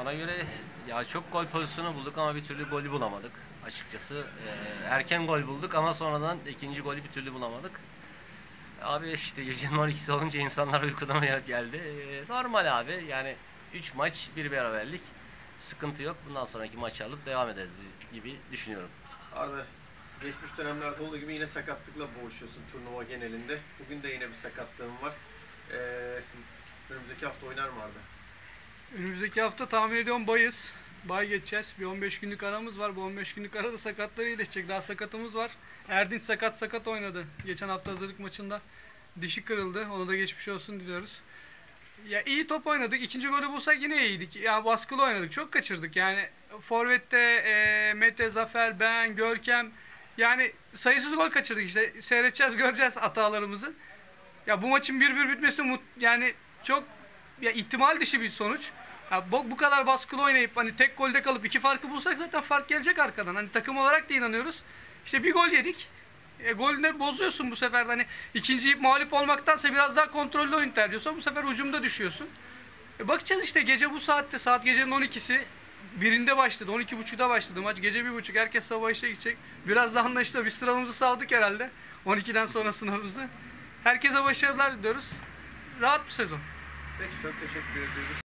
Bana göre ya çok gol pozisyonu bulduk ama bir türlü golü bulamadık açıkçası. Erken gol bulduk ama sonradan ikinci golü bir türlü bulamadık. Abi işte gecenin 12'si olunca insanlar uykudan uyanıp geldi. Normal abi yani 3 maç bir beraberlik. Sıkıntı yok. Bundan sonraki maçı alıp devam ederiz gibi düşünüyorum. Arda, geçmiş dönemlerde olduğu gibi yine sakatlıkla boğuşuyorsun turnuva genelinde. Bugün de yine bir sakatlığın var. Önümüzdeki hafta oynar mı Arda? Önümüzdeki hafta tahmin ediyorum bayız. Bay geçeceğiz. Bir 15 günlük aramız var. Bu 15 günlük arada sakatları iyileşecek. Daha sakatımız var. Erdinç sakat oynadı. Geçen hafta hazırlık maçında dişi kırıldı. Ona da geçmiş olsun diliyoruz. Ya iyi top oynadık. İkinci golü bulsak yine iyiydik. Ya baskılı oynadık. Çok kaçırdık. Yani forvette Mete, Zafer, ben, Görkem yani sayısız gol kaçırdık işte. Seyredeceğiz, göreceğiz hatalarımızı. Ya bu maçın 1-1 bitmesi yani çok ya ihtimal dışı bir sonuç. Ya bu kadar baskılı oynayıp hani tek golde kalıp iki farkı bulsak zaten fark gelecek arkadan. Hani takım olarak da inanıyoruz. İşte bir gol yedik. Golünü bozuyorsun bu sefer de hani ikinci mağlup olmaktansa biraz daha kontrollü oyun tercih ediyorsun. Bu sefer hücumda düşüyorsun. Bakacağız işte gece bu saatte saat gecenin 12'si birinde başladı. 12.30'da başladı maç. Gece 1.30 herkes sabah işe gidecek. Biraz da anlaşılıyor. Biz sıramızı savdık herhalde. 12'den sonra sınavımızı. Herkese başarılar diliyoruz. Rahat bir sezon. Peki çok teşekkür ediyoruz.